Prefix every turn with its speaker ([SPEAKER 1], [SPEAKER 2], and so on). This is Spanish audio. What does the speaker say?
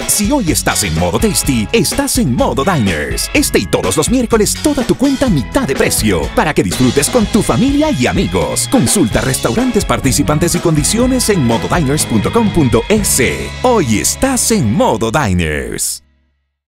[SPEAKER 1] Si hoy estás en modo tasty, estás en modo diners. Este y todos los miércoles, toda tu cuenta a mitad de precio, para que disfrutes con tu familia y amigos. Consulta restaurantes participantes y condiciones en mododiners.com.es. Hoy estás en modo diners.